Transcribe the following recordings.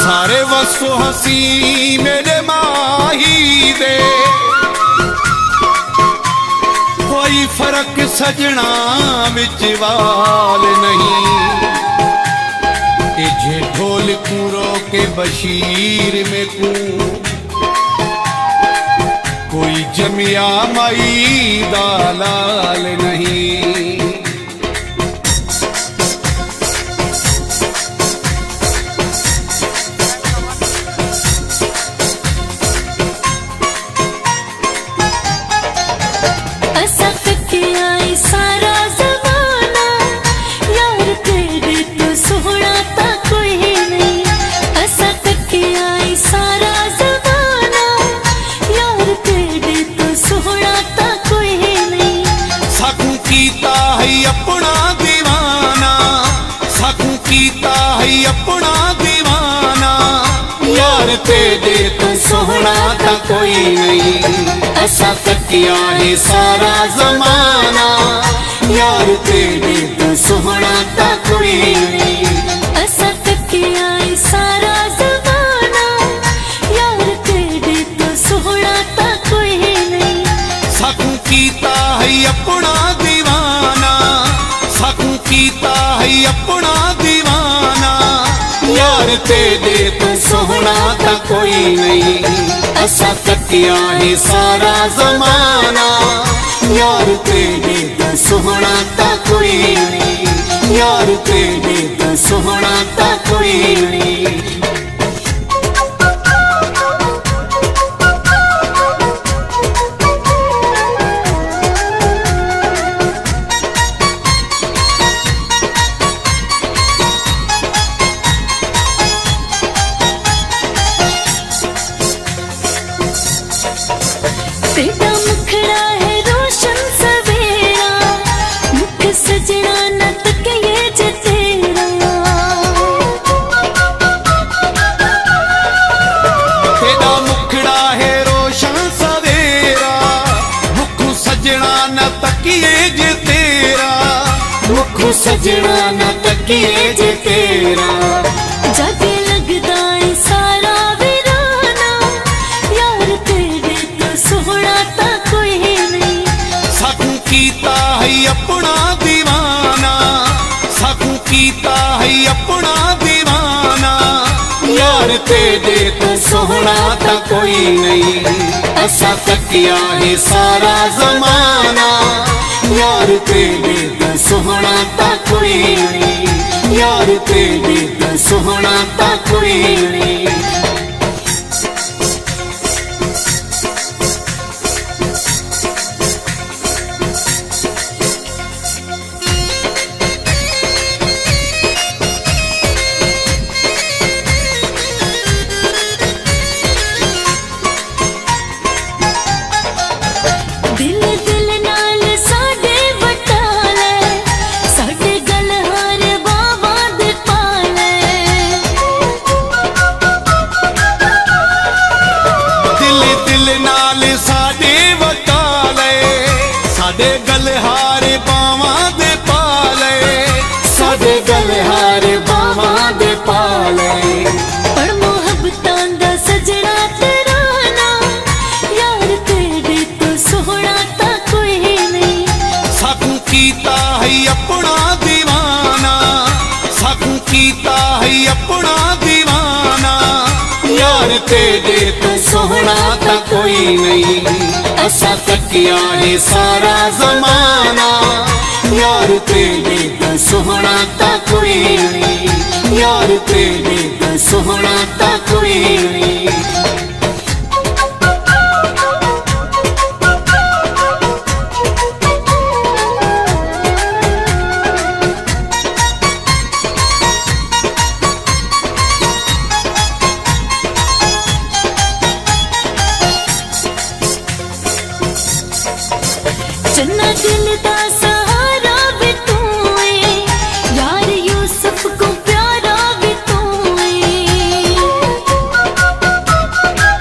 सारे वसो हसी मेरे माही दे, कोई फर्क सजना विच वाल नहीं। जे ढोल कूरो के बशीर में कू, कोई जमिया माई दालाल नहीं। अपना दीवाना साकू कीता है अपना दीवाना, यार तेरे तो सोहना था कोई नहीं। असा तकिया है सारा जमाना, यार तेरे तो सोहना था कोई नहीं। असा तकिया है सारा जमाना, यार तेरे तो सोहना था कोई नहीं। साकू कीता है अपना दीवाना, साकू कीता है अपना दीवाना, यार तेरे तो सोहना था कोई नहीं। असा तकिया है सारा जमाना, यार तेरे तो सोहना था कोई नहीं। यार तेरे तो सोहना था कोई नहीं। तेरा मुखड़ा है रोशन सवेरा, मुख सजना न तकिए जे तेरा। तेरा मुखड़ा है रोशन सवेरा, मुख सजना न तकिए जे तेरा। मुख सजना न तकिए जे तेरा। जाके लगदा है सारा वीराना, यार तेरे तो सोहना था कोई नहीं। साकू कीता है अपना दीवाना, साकू कीता है अपना दीवाना, यार तेरे तो सोहना था कोई नहीं। असा तकिया है सारा जमाना, यार तेरे तो सोहना था कोई नहीं। यार तेरे तो सोहना था कोई नहीं। दिल दिल नाल साडे वटाले, साडे गल हार बाबा दे पाले। दिल दिल नाल साडे वटाले, साडे गलहार बावां दे पाले। साडे गलहार बावां दे पाले। पर मोहब्बतां दा सजना तराना, यार तेरे तो सोहना था कोई नहीं। साकू कीता है अपना दीवाना, साकू कीता है अपना दीवाना, यार तेरे तो सोहना था कोई नहीं। असा तकिया है सारा जमाना, यार तेरे तो सोहना था कोई नहीं। यार तेरे तो सोहना था कोई नहीं। चन्ना दिल दा सहारा भी तू है, यार यूसुफ को प्यारा भी तू है।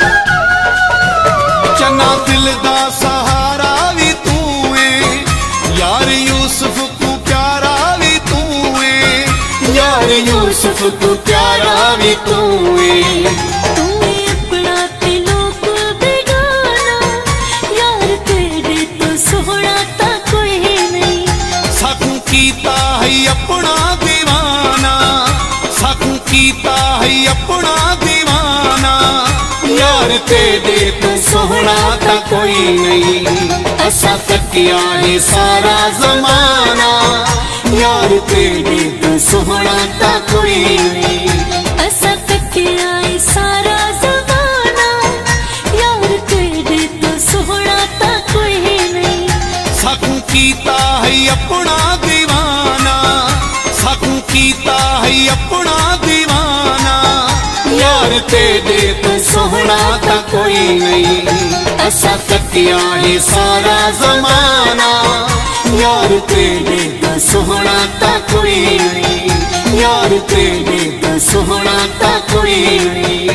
तो प्यारा भी तू है। तू ही अपना ते लोग बेगाना, यार तेरे तो सोहना ता कोई नहीं। साकू कीता है अपना दीवाना, साकू कीता है अपना दीवाना, यार तेरे तो सोहना ता कोई नहीं। असा तकिया है सारा जमाना, यार तेरे तो सोहना ता कोई नहीं। असा तकिया है सारा जमाना, यार तेरे तो सोहना ता कोई नहीं। साकू कीता है अपना दीवाना, साकू कीता है अपना दीवाना, यार तेरे तो सोहना ता कोई नहीं। असा तकिया है सारा जमाना, यार तेरे तो सोहना ता कोई नहीं, यार तेरे तो सोहना ता कोई नहीं।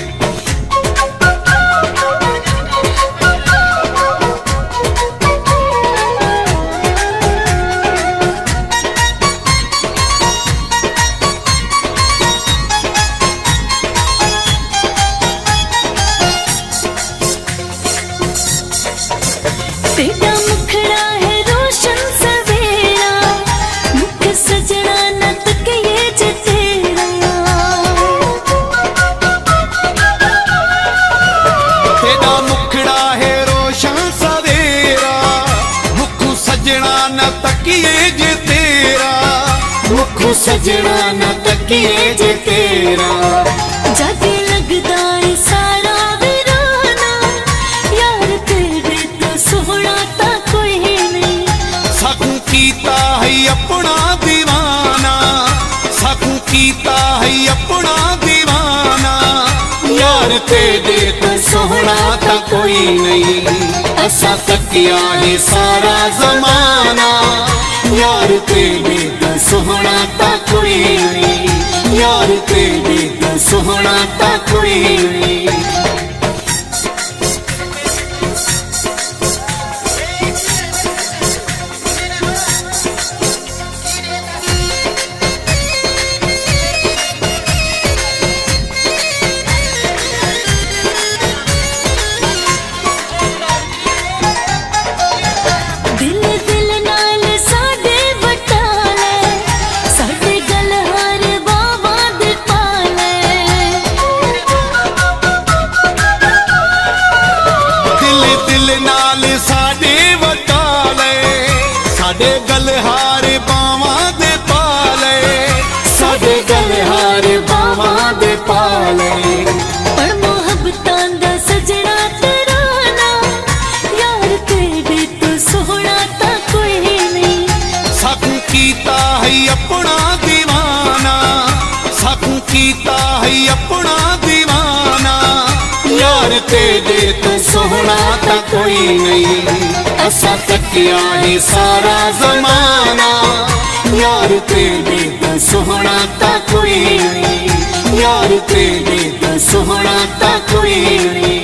तेरा मुखड़ा है रोशन सवेरा, मुख सजना न तकिए जे तेरा। तेरा मुखड़ा है रोशन सवेरा, मुख सजना न तकिए जे तेरा, मुख सजना न तकिए जे तेरा। जाते लगदा है सारा वीराना, यार तेरे तो सोहना ता कोई नहीं। साकू कीता है अपना दीवाना, साकू कीता है अपना दीवाना, यार तेरे तो सोहना ता कोई नहीं। असा तकिया है सारा जमाना, यार तेरे तो सोहना ता कोई नहीं, यार तेरे तो सोहना ता कोई नहीं। दिल दिल नाल साडे वटाले, साडे गल हार बाबा दे पाले। दिल दिल नाल साडे वटाले, साडे गलहार बावां दे पाले, साडे गलहार बावां दे पाले। पर मोहब्बतां दा सजना तराना, यार तेरे तो सोहना ता कोई नहीं। साकू कीता है अपना दीवाना, साकू कीता है अपना दीवाना, यार तेरे तो सोहना ता कोई नहीं। असा तकिया है सारा जमाना, यार तेरे तो सोहना ता कोई नहीं, यार तेरे तो सोहना ता कोई नहीं।